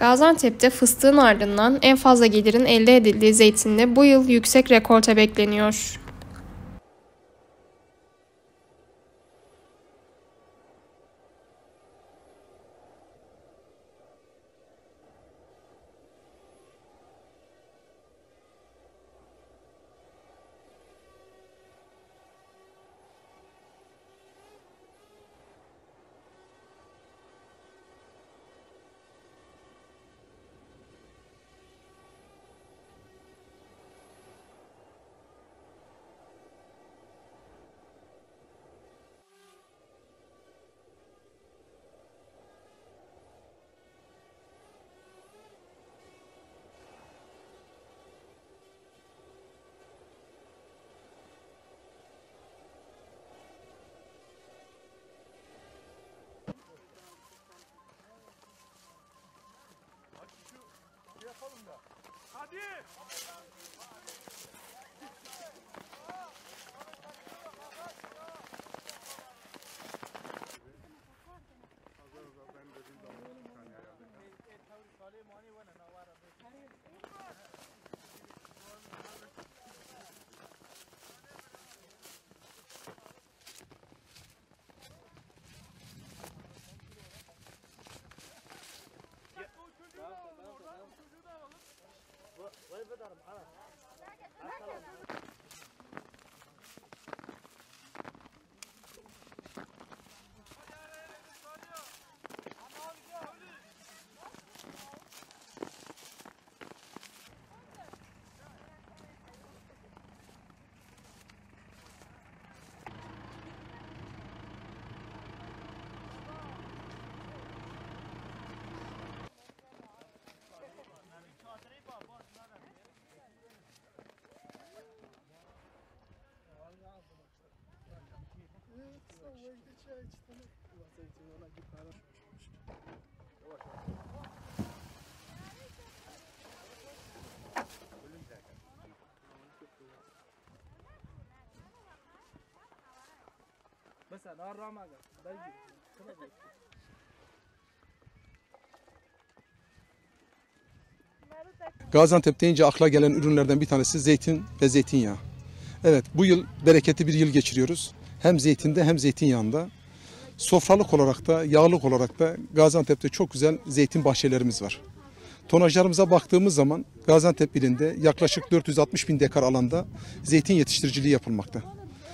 Gaziantep'te fıstığın ardından en fazla gelirin elde edildiği zeytinde bu yıl yüksek rekolte bekleniyor. Hadi! Gaziantep deyince akla gelen ürünlerden bir tanesi zeytin ve zeytinyağı. Evet, bu yıl bereketli bir yıl geçiriyoruz. Hem zeytinde hem zeytinyağında. Sofralık olarak da, yağlık olarak da Gaziantep'te çok güzel zeytin bahçelerimiz var. Tonajlarımıza baktığımız zaman Gaziantep ilinde yaklaşık 460 bin dekar alanda zeytin yetiştiriciliği yapılmakta.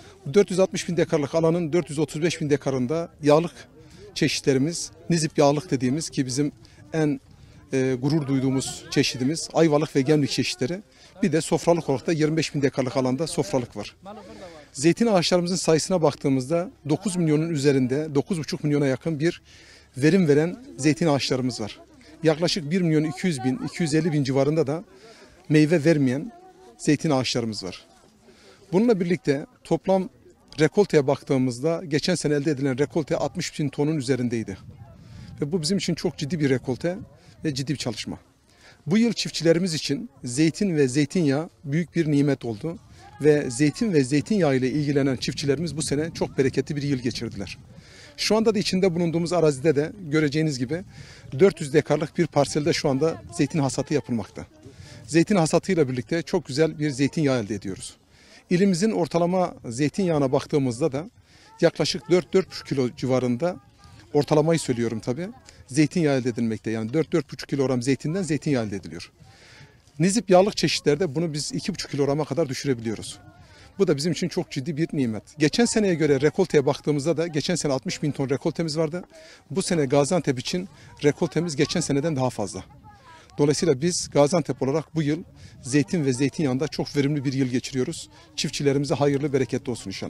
460 bin dekarlık alanın 435 bin dekarında yağlık çeşitlerimiz, nizip yağlık dediğimiz ki bizim en gurur duyduğumuz çeşidimiz Ayvalık ve Gemlik çeşitleri. Bir de sofralık olarak da 25 bin dekarlık alanda sofralık var. Zeytin ağaçlarımızın sayısına baktığımızda 9 milyonun üzerinde, 9,5 milyona yakın bir verim veren zeytin ağaçlarımız var. Yaklaşık 1 milyon 200 bin, 250 bin civarında da meyve vermeyen zeytin ağaçlarımız var. Bununla birlikte toplam rekolteye baktığımızda geçen sene elde edilen rekolte 60 bin tonun üzerindeydi. Ve bu bizim için çok ciddi bir rekolte ve ciddi bir çalışma. Bu yıl çiftçilerimiz için zeytin ve zeytinyağı büyük bir nimet oldu. Ve zeytin ve zeytinyağı ile ilgilenen çiftçilerimiz bu sene çok bereketli bir yıl geçirdiler. Şu anda da içinde bulunduğumuz arazide de göreceğiniz gibi 400 dekarlık bir parselde şu anda zeytin hasatı yapılmakta. Zeytin hasatıyla birlikte çok güzel bir zeytinyağı elde ediyoruz. İlimizin ortalama zeytinyağına baktığımızda da yaklaşık 4-4,5 kilo civarında, ortalamayı söylüyorum tabii, zeytinyağı elde edilmekte. Yani 4-4,5 kilogram zeytinden zeytinyağı elde ediliyor. Nizip yağlık çeşitlerde bunu biz 2,5 kilograma kadar düşürebiliyoruz. Bu da bizim için çok ciddi bir nimet. Geçen seneye göre rekolteye baktığımızda da geçen sene 60 bin ton rekoltemiz vardı. Bu sene Gaziantep için rekoltemiz geçen seneden daha fazla. Dolayısıyla biz Gaziantep olarak bu yıl zeytin ve zeytinyağında çok verimli bir yıl geçiriyoruz. Çiftçilerimize hayırlı, bereketli olsun inşallah.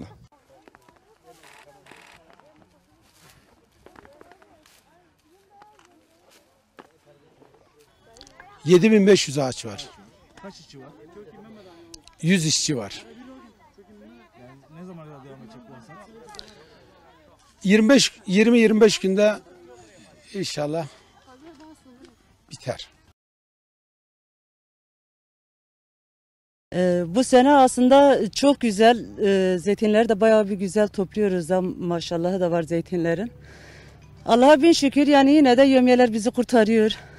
...7.500 ağaç var. Kaç işçi var? 100 işçi var. Yani ne zaman kadar devam edecek bu hasat? 20-25 günde inşallah biter. Bu sene aslında çok güzel. Zeytinleri de bayağı bir güzel topluyoruz da, maşallah da var zeytinlerin. Allah'a bin şükür, yani yine de yömyeler bizi kurtarıyor.